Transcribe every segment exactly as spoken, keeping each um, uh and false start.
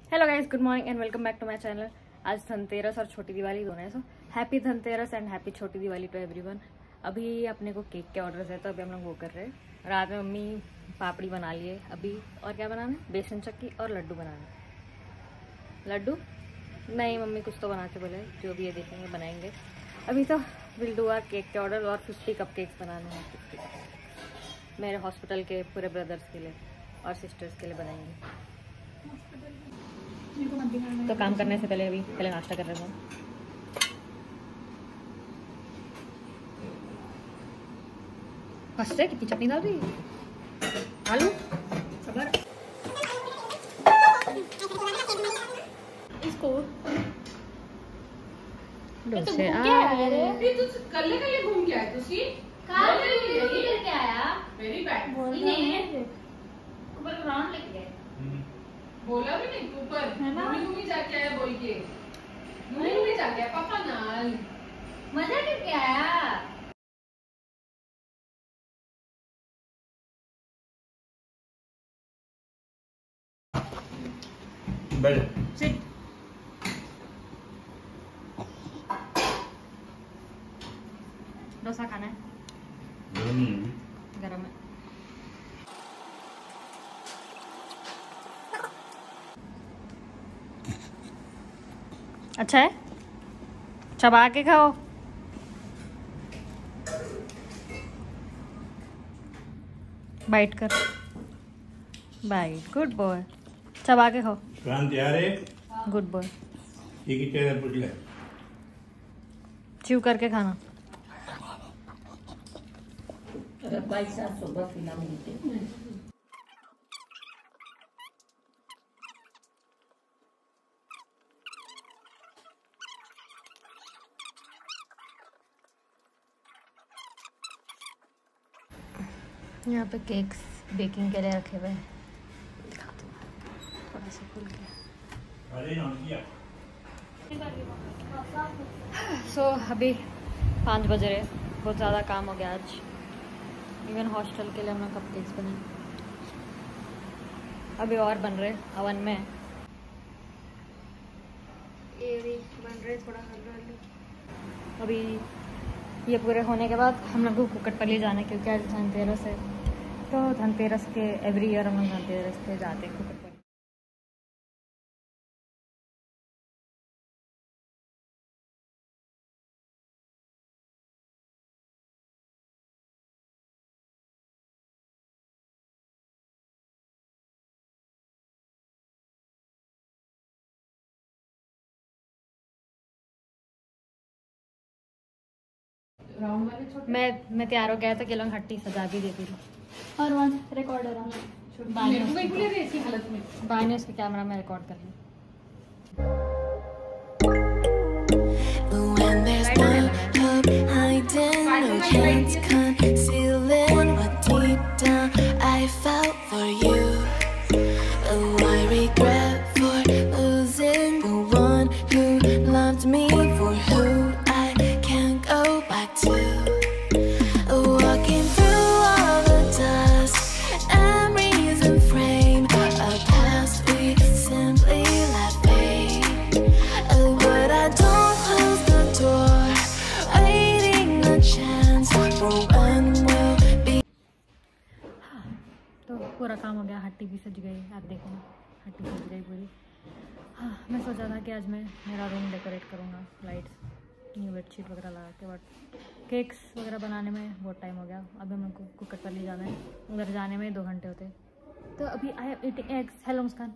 Hello guys, good morning and welcome back to my channel. आज धनतेरस और छोटी दिवाली दोनों है, so happy Dhanteras and happy Chhoti Diwali to everyone. अभी अपने को केक के ऑर्डर्स है तो अभी हम लोग वो कर रहे हैं। रात में मम्मी पापड़ी बना लिए अभी, और क्या बनाना है, बेसन चक्की और लड्डू बनाना। लड्डू नहीं, मम्मी कुछ तो बनाते बोले, जो भी ये देखेंगे बनाएंगे। अभी तो विल डू आर केक के ऑर्डर और फिफ्टी कप केक्स बनाने हैं। फिफ्टी मेरे हॉस्पिटल के पूरे ब्रदर्स के लिए और सिस्टर्स के लिए बनाएंगे। तो काम करने से पहले अभी पहले नाश्ता कर रहे हैं। हंसते कितनी चटनी डाल रही है, आलू खबर इसको डोसे आ रे तू कल्ले कल्ले घूम के आया तुसी कार करके आया वेरी बैड इन्हें ऊपर ग्राउंड लेके गए, बोला भी नहीं ऊपर घूमी घूमी जाके आया, बोल के घूमी घूमी जाके आया पापा नाल मजा करके आया। बैठ सिट डोसा खाना है, गरम है। अच्छा है, चबा के खाओ। बाइट कर, बाइट, गुड बॉय। चबा के खाओ। कान तैयार है, गुड बॉय। एक ही चेहरा पूछ ले, च्यू करके खाना। भाई साहब सुबह पीना मिलते यहाँ पे केक्स बेकिंग के लिए रखे हुए हैं, दिखा दो थोड़ा सा खुल के। अरे नाम किया सो so, अभी पाँच बज रहे, बहुत ज़्यादा काम हो गया आज। इवन हॉस्टल के लिए हमने कप केक्स बनाए, अभी और बन रहे अवन में। ये भी बन रहे थोड़ा हल्का हल्का। अभी ये पूरे होने के बाद हम लोग को कुकटपल्ली जाना है, क्योंकि आज धनतेरस है। तो धनतेरस के एवरी ईयर हम लोग धनतेरस पे जाते हैं कुकटपल्ली। मैं मैं तैयार हो गया था कि लोग हट्टी सजा भी देती थी। और वन रिकॉर्डर बाने उसके कैमरा में रिकॉर्ड कर ली। पूरा काम हो गया, हट्टी भी सज गई। आप देखो ना, हट्टी सज गई पूरी। हाँ, मैं सोचा था कि आज मैं मेरा रूम डेकोरेट करूँगा, लाइट्स, न्यू बेडशीट वगैरह लगा के, बट केक्स वगैरह बनाने में बहुत टाइम हो गया। अभी हम लोग को कुकटपल्ली जाना है, उधर जाने में दो घंटे होते। तो अभी I am eating eggs. Hello Muskan,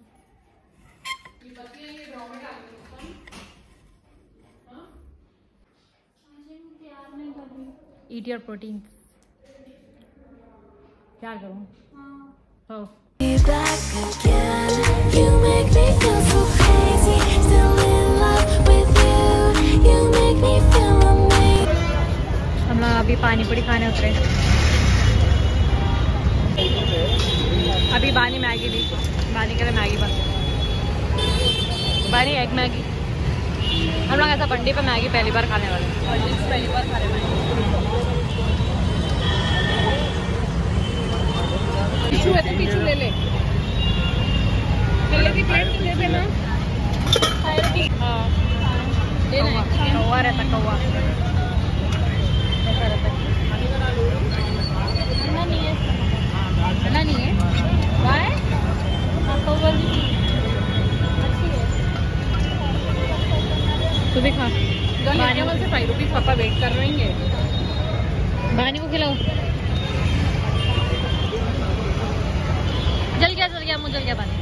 eat your protein. क्या करूँ? Oh. हम लोग अभी पानी पूरी खाने उतरे। अभी बानी मैगी ली, बानी के लिए मैगी बन बानी एग मैगी। हम लोग ऐसा बंडी पे मैगी पहली बार खाने वाले, पहली बार खाने वाले। टिश्यू है तो टिश्यू ले ले। की प्लेट दे देना। हाँ कौवा रहता कौवा ऐसा रहता है नहीं है वाई तू भी खा वन से फाइव रुपीज पापा वेट कर रहे हैं। बानी को खिलाओ। जल गया जल गया मुझे जल गया पानी।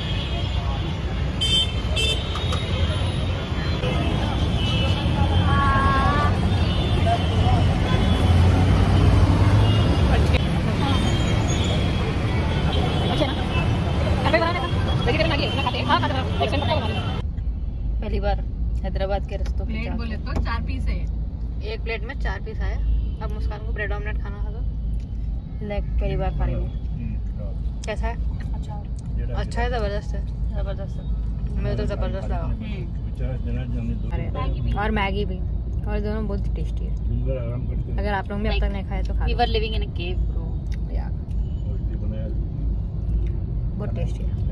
पहली बार हैदराबाद के रस्तों पे प्लेट बोले तो चार पीस है। एक प्लेट में चार पीस आया। अब मुस्कान को ब्रेड ऑमलेट खाना था तो लेग पहली बार खा रही हूँ। कैसा है? अच्छा अच्छा है। जबरदस्त है जबरदस्त है। मुझे तो जबरदस्त लगा। और मैगी भी और दोनों बहुत टेस्टी है। अगर आप लोग भी अब तक नहीं खाए तो खा। We were living in a cave bro. यार बहुत टेस्टी है।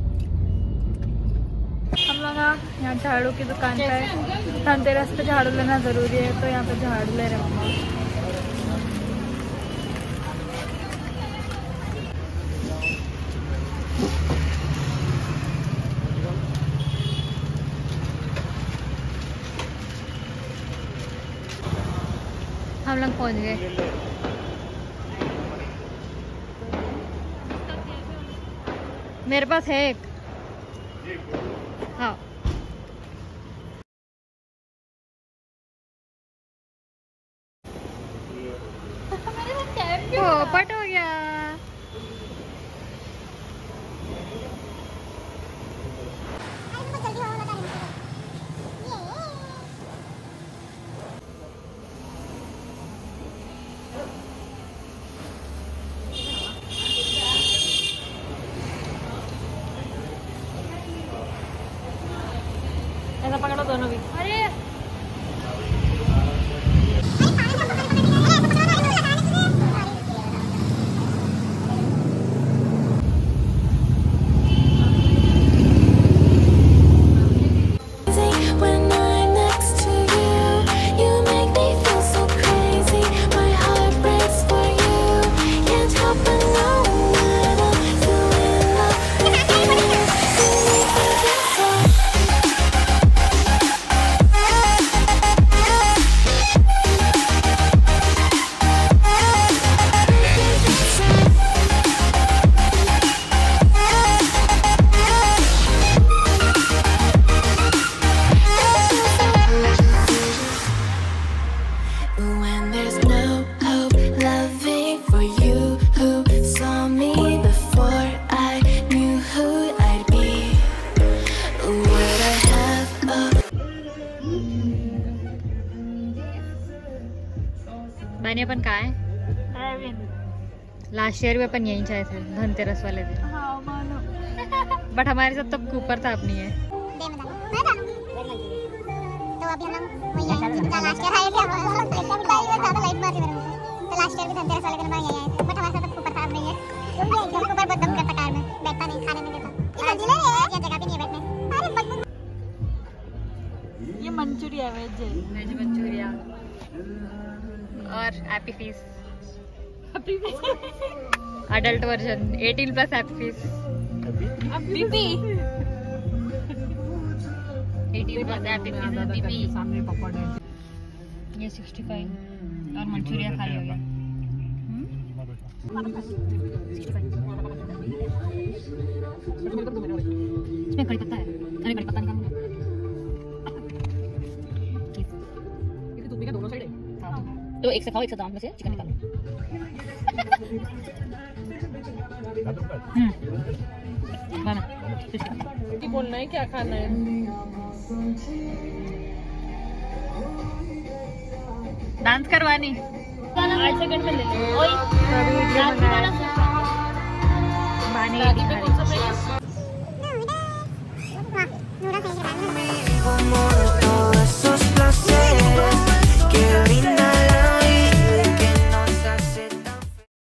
हम लोग यहाँ झाड़ू की दुकान पे धनतेरस पे झाड़ू लेना ज़रूरी है तो यहाँ पे झाड़ू ले रहे हैं मम्मा। हम लोग पहुँच गए। मेरे पास है एक। हाँ पोपट हो गया। ऐसा पकड़ो दोनों भी। अरे मैंने अपन कहा है लास्ट ईयर भी अपन यहीं चाहे थे धनतेरस वाले दिन। बट हमारे साथ तब कूपर था अपनी है। तो अभी हम लोग वही आए थे लास्ट ईयर आए थे हम लोग ज्यादा लाइट मार रही मेरे को। तो लास्ट ईयर भी धनतेरस वाले दिन यहीं आए थे बट हमारे साथ तब कूपर था अब नहीं है। क्योंकि कूपर बहुत दम करता कार में बैठता नहीं खाने में देता। ये जगह भी नहीं बैठने। अरे ये मंचूरिया वेज है। वेज मंचूरिया और हैप्पी फीस। हैप्पी फीस अडल्ट वर्जन अठारह प्लस हैप्पी फीस। हैप्पी फीस अठारह प्लस हैप्पी फीस बीबी सामने पकड़ है। ये पैंसठ और मंचूरिया खाली हो गया। इसमें कड़ी पत्ता है। अरे कड़ी पत्ता निकालो। दोनों साइड है तो एक से खाओ एक से दाम में से चिकन निकालो। हम्म बोलना है क्या खाना है। डांस करवानी आठ सेकंड में ले ले। ओए बानी